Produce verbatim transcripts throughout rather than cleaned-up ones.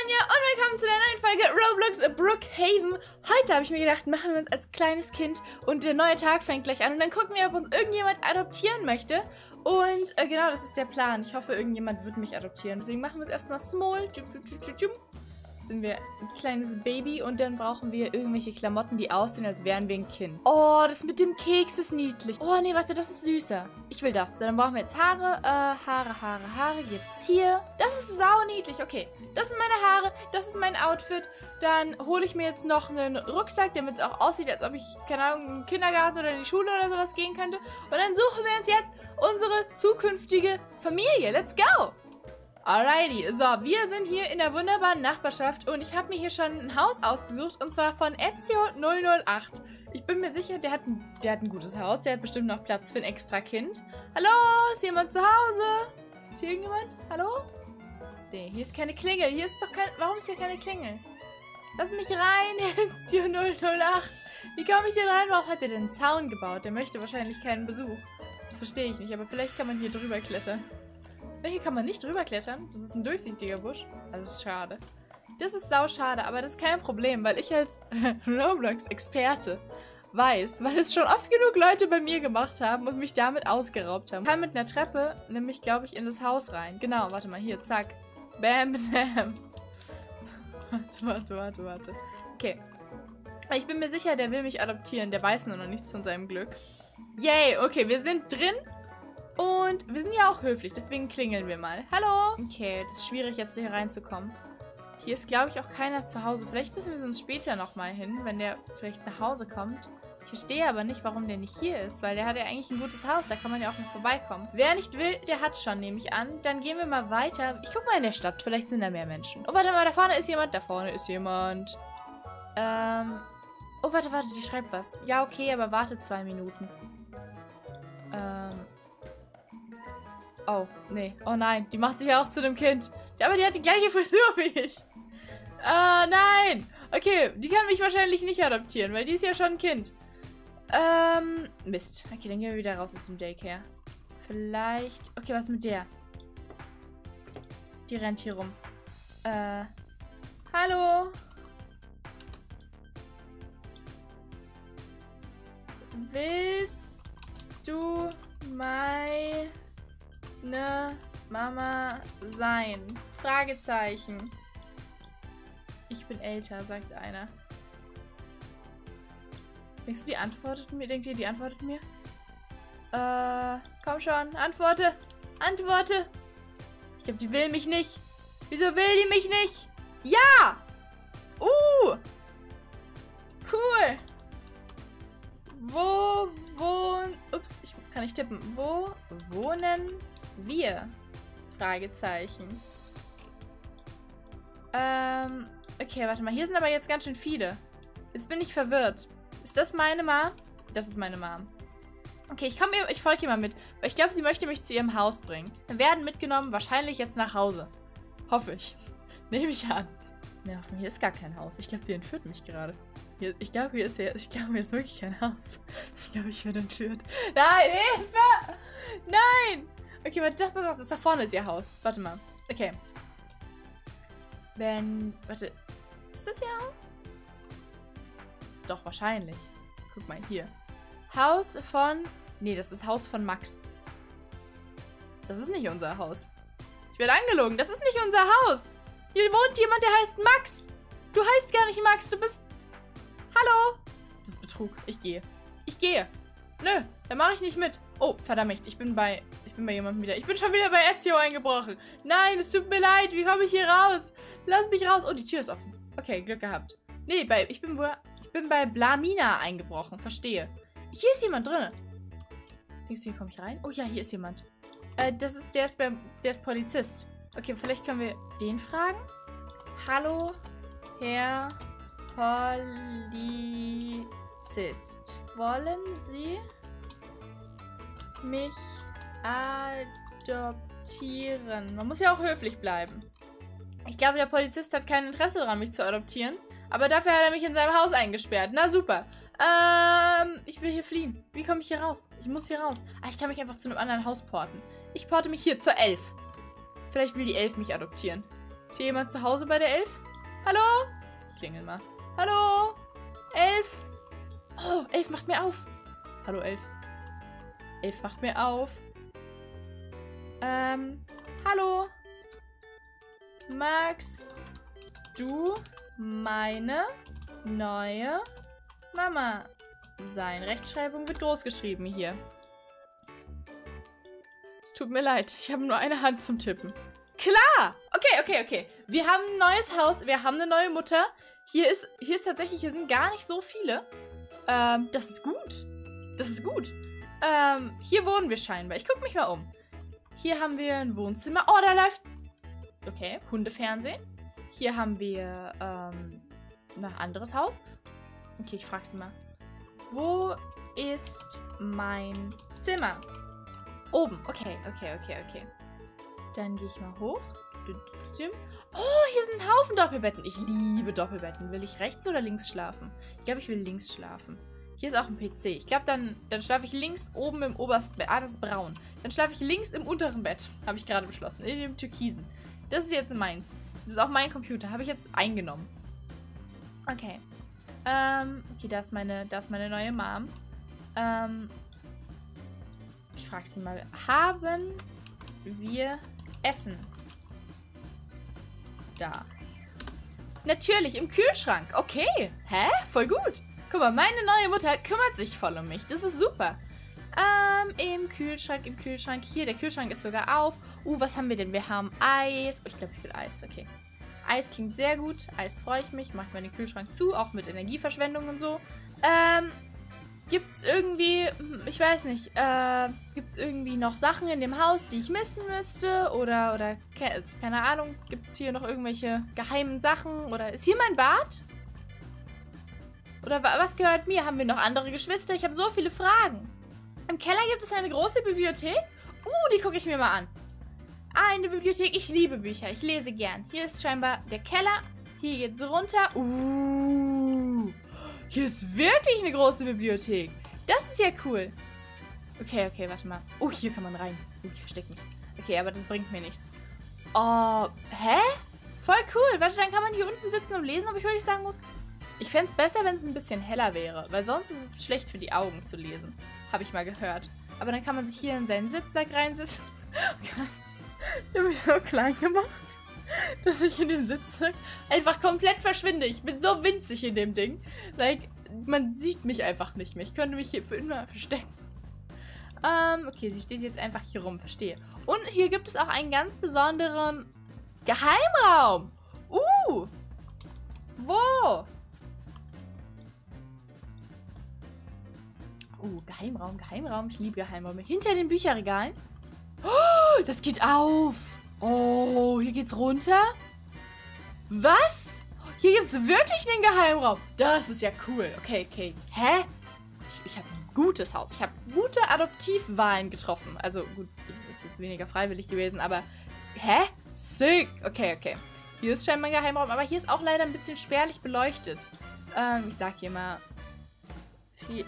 Anja und willkommen zu der neuen Folge Roblox Brookhaven. Heute habe ich mir gedacht, machen wir uns als kleines Kind und der neue Tag fängt gleich an und dann gucken wir, ob uns irgendjemand adoptieren möchte. Und äh, genau, das ist der Plan. Ich hoffe, irgendjemand wird mich adoptieren. Deswegen machen wir uns erstmal small. Sind wir ein kleines Baby und dann brauchen wir irgendwelche Klamotten, die aussehen, als wären wir ein Kind. Oh, das mit dem Keks ist niedlich. Oh, nee, warte, das ist süßer. Ich will das. Dann brauchen wir jetzt Haare. Äh, Haare, Haare, Haare. Jetzt hier. Das ist sau niedlich. Okay, das sind meine Haare. Das ist mein Outfit. Dann hole ich mir jetzt noch einen Rucksack, damit es auch aussieht, als ob ich, keine Ahnung, in den Kindergarten oder in die Schule oder sowas gehen könnte. Und dann suchen wir uns jetzt unsere zukünftige Familie. Let's go! Alrighty, so, wir sind hier in der wunderbaren Nachbarschaft und ich habe mir hier schon ein Haus ausgesucht und zwar von Ezio null null acht. Ich bin mir sicher, der hat, ein, der hat ein gutes Haus, der hat bestimmt noch Platz für ein extra Kind. Hallo, ist jemand zu Hause? Ist hier irgendjemand? Hallo? Nee, hier ist keine Klingel, hier ist doch kein, warum ist hier keine Klingel? Lass mich rein, Ezio null null acht. Wie komme ich denn rein? Warum hat er denn einen Zaun gebaut? Der möchte wahrscheinlich keinen Besuch. Das verstehe ich nicht, aber vielleicht kann man hier drüber klettern. Hier kann man nicht drüber klettern. Das ist ein durchsichtiger Busch. Also das ist schade. Das ist sau schade, aber das ist kein Problem, weil ich als Roblox-Experte weiß, weil es schon oft genug Leute bei mir gemacht haben und mich damit ausgeraubt haben. Ich kann mit einer Treppe nämlich, glaube ich, in das Haus rein. Genau, warte mal, hier, zack. Bam, bam. Warte, warte, warte, warte. Okay. Ich bin mir sicher, der will mich adoptieren. Der weiß nur noch nichts von seinem Glück. Yay, okay, wir sind drin. Und wir sind ja auch höflich, deswegen klingeln wir mal. Hallo! Okay, das ist schwierig, jetzt hier reinzukommen. Hier ist, glaube ich, auch keiner zu Hause. Vielleicht müssen wir uns später nochmal hin, wenn der vielleicht nach Hause kommt. Ich verstehe aber nicht, warum der nicht hier ist, weil der hat ja eigentlich ein gutes Haus. Da kann man ja auch noch vorbeikommen. Wer nicht will, der hat schon, nehme ich an. Dann gehen wir mal weiter. Ich gucke mal in der Stadt, vielleicht sind da mehr Menschen. Oh, warte mal, da vorne ist jemand. Da vorne ist jemand. Ähm... Oh, warte, warte, die schreibt was. Ja, okay, aber warte zwei Minuten. Ähm... Oh, nee. Oh nein, die macht sich ja auch zu einem Kind. Ja, aber die hat die gleiche Frisur wie ich. Ah, nein. Okay, die kann mich wahrscheinlich nicht adoptieren, weil die ist ja schon ein Kind. Ähm, Mist. Okay, dann gehen wir wieder raus aus dem Daycare. Vielleicht... Okay, was mit der? Die rennt hier rum. Äh, hallo? Willst du meine... Ne Mama sein? Fragezeichen. Ich bin älter, sagt einer. Denkst du, die antwortet mir? Denkt ihr, die antwortet mir? Äh, komm schon, antworte. Antworte. Ich glaube, die will mich nicht. Wieso will die mich nicht? Ja! Uh! Cool. Wo wohnen... Ups, ich kann nicht tippen. Wo wohnen... wir? Fragezeichen. Ähm, okay, warte mal. Hier sind aber jetzt ganz schön viele. Jetzt bin ich verwirrt. Ist das meine Mom? Das ist meine Mom. Okay, ich komme, ich folge ihr mal mit. Weil ich glaube, sie möchte mich zu ihrem Haus bringen. Wir werden mitgenommen, wahrscheinlich jetzt nach Hause. Hoffe ich. Nehme ich an. Ja, von hier ist gar kein Haus. Ich glaube, die entführt mich gerade. Hier, ich glaube, hier ist hier, ich glaube, hier ist wirklich kein Haus. Ich glaube, ich werde entführt. Nein, Hilfe! Nein! Okay, warte, das, das, das da vorne ist ihr Haus. Warte mal. Okay. Wenn... Warte. Ist das ihr Haus? Doch, wahrscheinlich. Guck mal, hier. Haus von... Nee, das ist Haus von Max. Das ist nicht unser Haus. Ich werde angelogen. Das ist nicht unser Haus. Hier wohnt jemand, der heißt Max. Du heißt gar nicht Max. Du bist... Hallo? Das ist Betrug. Ich gehe. Ich gehe. Nö, da mache ich nicht mit. Oh, verdammt. Ich bin bei... Ich bin bei jemandem wieder. Ich bin schon wieder bei Ezio eingebrochen. Nein, es tut mir leid. Wie komme ich hier raus? Lass mich raus. Oh, die Tür ist offen. Okay, Glück gehabt. Nee, bei, ich, bin, ich bin bei Blamina eingebrochen. Verstehe. Hier ist jemand drin. Denkst du, hier komme ich rein? Oh ja, hier ist jemand. Äh, das ist, der ist, bei, der ist Polizist. Okay, vielleicht können wir den fragen. Hallo, Herr Polizist. Wollen Sie mich adoptieren? Man muss ja auch höflich bleiben. Ich glaube, der Polizist hat kein Interesse daran, mich zu adoptieren. Aber dafür hat er mich in seinem Haus eingesperrt. Na super. Ähm, ich will hier fliehen. Wie komme ich hier raus? Ich muss hier raus. Ah, ich kann mich einfach zu einem anderen Haus porten. Ich porte mich hier zur Elf. Vielleicht will die Elf mich adoptieren. Ist hier jemand zu Hause bei der Elf? Hallo? Klingel mal. Hallo? Elf? Oh, Elf macht mir auf. Hallo, Elf. Elf macht mir auf. Ähm, hallo? Magst du meine neue Mama sein? Rechtschreibung wird groß geschrieben hier. Es tut mir leid, ich habe nur eine Hand zum Tippen. Klar! Okay, okay, okay. Wir haben ein neues Haus, wir haben eine neue Mutter. Hier ist, hier ist tatsächlich, hier sind gar nicht so viele. Ähm, das ist gut. Das ist gut. Ähm, hier wohnen wir scheinbar. Ich gucke mich mal um. Hier haben wir ein Wohnzimmer. Oh, da läuft... Okay, Hundefernsehen. Hier haben wir, ähm, noch ein anderes Haus. Okay, ich frage sie mal. Wo ist mein Zimmer? Oben. Okay, okay, okay, okay. Dann gehe ich mal hoch. Oh, hier sind ein Haufen Doppelbetten. Ich liebe Doppelbetten. Will ich rechts oder links schlafen? Ich glaube, ich will links schlafen. Hier ist auch ein P C. Ich glaube, dann, dann schlafe ich links oben im obersten Bett. Ah, das ist braun. Dann schlafe ich links im unteren Bett. Habe ich gerade beschlossen. In dem Türkisen. Das ist jetzt meins. Das ist auch mein Computer. Habe ich jetzt eingenommen. Okay. Ähm, okay, da ist meine, da ist meine neue Mom. Ähm, ich frage sie mal. Haben wir Essen? Da. Natürlich, im Kühlschrank. Okay. Hä? Voll gut. Guck mal, meine neue Mutter kümmert sich voll um mich. Das ist super. Ähm, im Kühlschrank, im Kühlschrank. Hier, der Kühlschrank ist sogar auf. Uh, was haben wir denn? Wir haben Eis. Oh, ich glaube, ich will Eis. Okay. Eis klingt sehr gut. Eis freue ich mich. Mach ich mal den Kühlschrank zu, auch mit Energieverschwendung und so. Ähm, gibt's irgendwie, ich weiß nicht, äh, gibt's irgendwie noch Sachen in dem Haus, die ich missen müsste? Oder, oder, keine Ahnung, gibt's hier noch irgendwelche geheimen Sachen? Oder ist hier mein Bad? Oder was gehört mir? Haben wir noch andere Geschwister? Ich habe so viele Fragen. Im Keller gibt es eine große Bibliothek. Uh, die gucke ich mir mal an. Ah, eine Bibliothek. Ich liebe Bücher. Ich lese gern. Hier ist scheinbar der Keller. Hier geht's runter. Uh, hier ist wirklich eine große Bibliothek. Das ist ja cool. Okay, okay, warte mal. Oh, hier kann man rein. Uh, ich verstecke mich. Okay, aber das bringt mir nichts. Oh, hä? Voll cool. Warte, dann kann man hier unten sitzen und lesen, aber ich würde nicht sagen muss... Ich fände es besser, wenn es ein bisschen heller wäre, weil sonst ist es schlecht für die Augen zu lesen. Habe ich mal gehört. Aber dann kann man sich hier in seinen Sitzsack reinsitzen. Ich habe mich so klein gemacht, dass ich in dem Sitzsack einfach komplett verschwinde. Ich bin so winzig in dem Ding. Like, man sieht mich einfach nicht mehr. Ich könnte mich hier für immer verstecken. Ähm, okay, sie steht jetzt einfach hier rum, verstehe. Und hier gibt es auch einen ganz besonderen Geheimraum. Uh! Wo? Uh, Geheimraum, Geheimraum. Ich liebe Geheimräume. Hinter den Bücherregalen. Oh, das geht auf. Oh, hier geht's runter. Was? Hier gibt's wirklich einen Geheimraum. Das ist ja cool. Okay, okay. Hä? Ich, ich habe ein gutes Haus. Ich habe gute Adoptivwahlen getroffen. Also, gut, ist jetzt weniger freiwillig gewesen, aber... Hä? Sick. Okay, okay. Hier ist scheinbar ein Geheimraum, aber hier ist auch leider ein bisschen spärlich beleuchtet. Ähm, ich sag hier mal... Viel...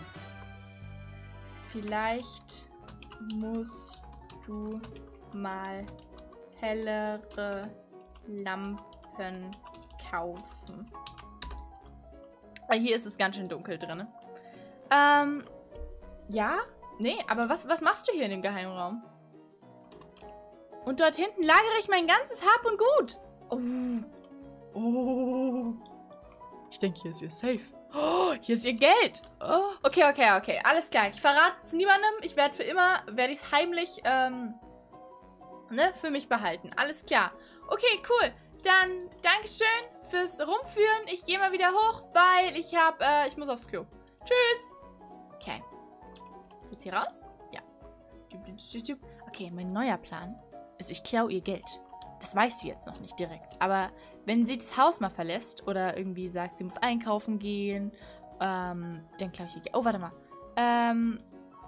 Vielleicht musst du mal hellere Lampen kaufen. Weil hier ist es ganz schön dunkel drin. Ähm, ja? Nee, aber was, was machst du hier in dem Geheimraum? Und dort hinten lagere ich mein ganzes Hab und Gut. Oh. Oh. Ich denke, hier ist ihr Safe. Oh, hier ist ihr Geld. Oh. Okay, okay, okay. Alles klar. Ich verrate es niemandem. Ich werde für immer, werde ich es heimlich, ähm, ne, für mich behalten. Alles klar. Okay, cool. Dann Dankeschön fürs Rumführen. Ich gehe mal wieder hoch, weil ich habe, äh, ich muss aufs Klo. Tschüss. Okay. Geht's hier raus? Ja. Okay, mein neuer Plan ist, ich klaue ihr Geld. Das weiß sie jetzt noch nicht direkt. Aber wenn sie das Haus mal verlässt oder irgendwie sagt, sie muss einkaufen gehen, ähm, dann klaue ich ihr Geld. Oh, warte mal. Ähm,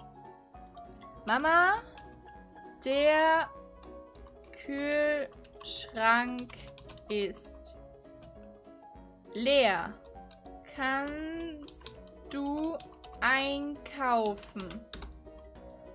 Mama, der Kühlschrank ist leer. Kannst du einkaufen?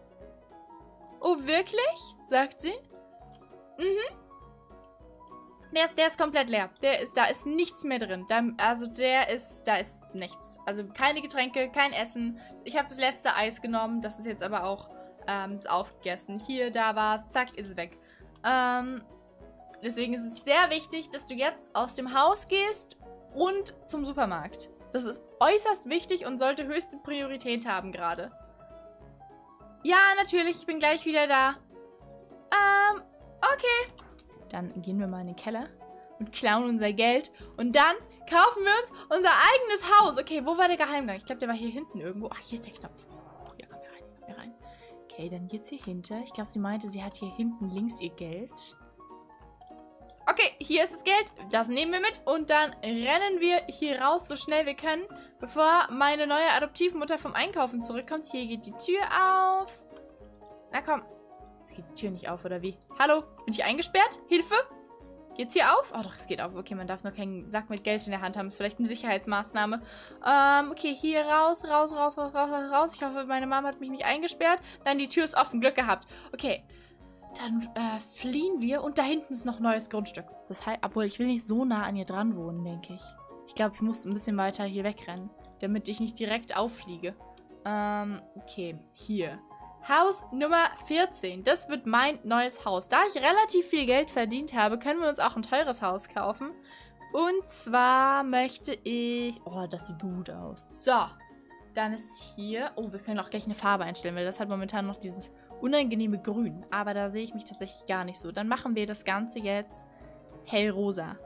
Oh, wirklich? Sagt sie. Mhm. Der ist, der ist komplett leer. Der ist, da ist nichts mehr drin. Da, also der ist, da ist nichts. Also keine Getränke, kein Essen. Ich habe das letzte Eis genommen. Das ist jetzt aber auch ähm, ist aufgegessen. Hier, da war es. Zack, ist es weg. Ähm, deswegen ist es sehr wichtig, dass du jetzt aus dem Haus gehst und zum Supermarkt. Das ist äußerst wichtig und sollte höchste Priorität haben gerade. Ja, natürlich. Ich bin gleich wieder da. Ähm, okay. Dann gehen wir mal in den Keller und klauen unser Geld. Und dann kaufen wir uns unser eigenes Haus. Okay, wo war der Geheimgang? Ich glaube, der war hier hinten irgendwo. Ach, hier ist der Knopf. Oh, hier, komm hier rein, komm hier rein. Okay, dann geht's hier hinter. Ich glaube, sie meinte, sie hat hier hinten links ihr Geld. Okay, hier ist das Geld. Das nehmen wir mit. Und dann rennen wir hier raus, so schnell wir können, bevor meine neue Adoptivmutter vom Einkaufen zurückkommt. Hier geht die Tür auf. Na komm. Jetzt geht die Tür nicht auf, oder wie? Hallo? Bin ich eingesperrt? Hilfe? Geht's hier auf? Oh doch, es geht auf. Okay, man darf nur keinen Sack mit Geld in der Hand haben. Ist vielleicht eine Sicherheitsmaßnahme. Ähm, okay, hier raus, raus, raus, raus, raus, raus. Ich hoffe, meine Mama hat mich nicht eingesperrt. Dann die Tür ist offen. Glück gehabt. Okay. Dann äh, fliehen wir. Und da hinten ist noch neues Grundstück. Das heißt, obwohl ich will nicht so nah an ihr dran wohnen, denke ich. Ich glaube, ich muss ein bisschen weiter hier wegrennen, damit ich nicht direkt auffliege. Ähm, okay, hier. Haus Nummer vierzehn. Das wird mein neues Haus. Da ich relativ viel Geld verdient habe, können wir uns auch ein teures Haus kaufen. Und zwar möchte ich... Oh, das sieht gut aus. So. Dann ist hier... Oh, wir können auch gleich eine Farbe einstellen, weil das hat momentan noch dieses unangenehme Grün. Aber da sehe ich mich tatsächlich gar nicht so. Dann machen wir das Ganze jetzt hellrosa.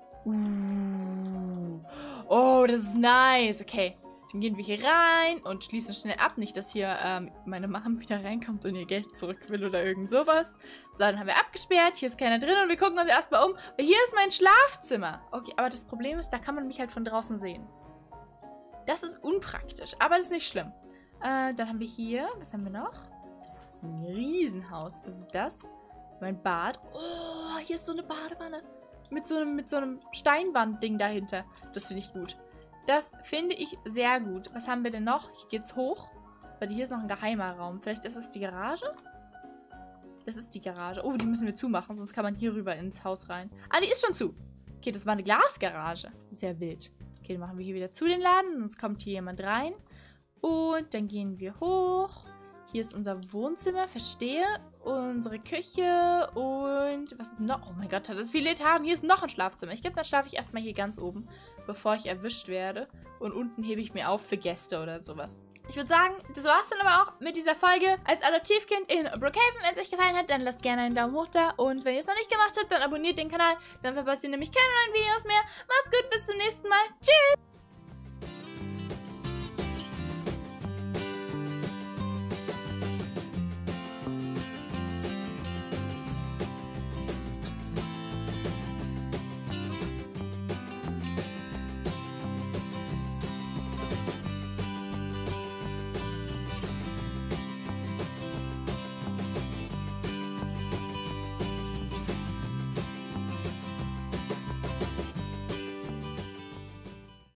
Uh. Oh, das ist nice. Okay. Dann gehen wir hier rein und schließen schnell ab. Nicht, dass hier ähm, meine Mom wieder reinkommt und ihr Geld zurück will oder irgend sowas. So, dann haben wir abgesperrt. Hier ist keiner drin und wir gucken uns erstmal um. Hier ist mein Schlafzimmer. Okay, aber das Problem ist, da kann man mich halt von draußen sehen. Das ist unpraktisch, aber das ist nicht schlimm. Äh, dann haben wir hier, was haben wir noch? Das ist ein Riesenhaus. Was ist das? Mein Bad. Oh, hier ist so eine Badewanne. Mit so einem, mit so einem Steinwand-Ding dahinter. Das finde ich gut. Das finde ich sehr gut. Was haben wir denn noch? Hier geht's hoch. Weil hier ist noch ein geheimer Raum. Vielleicht ist es die Garage? Das ist die Garage. Oh, die müssen wir zumachen, sonst kann man hier rüber ins Haus rein. Ah, die ist schon zu. Okay, das war eine Glasgarage. Sehr wild. Okay, dann machen wir hier wieder zu den Laden. Sonst kommt hier jemand rein. Und dann gehen wir hoch. Hier ist unser Wohnzimmer. Verstehe. Unsere Küche. Und was ist noch? Oh mein Gott, hat das viele Etagen. Hier ist noch ein Schlafzimmer. Ich glaube, dann schlafe ich erstmal hier ganz oben, bevor ich erwischt werde. Und unten hebe ich mir auf für Gäste oder sowas. Ich würde sagen, das war's dann aber auch mit dieser Folge als Adoptivkind in Brookhaven. Wenn es euch gefallen hat, dann lasst gerne einen Daumen hoch da. Und wenn ihr es noch nicht gemacht habt, dann abonniert den Kanal. Dann verpasst ihr nämlich keine neuen Videos mehr. Macht's gut, bis zum nächsten Mal. Tschüss!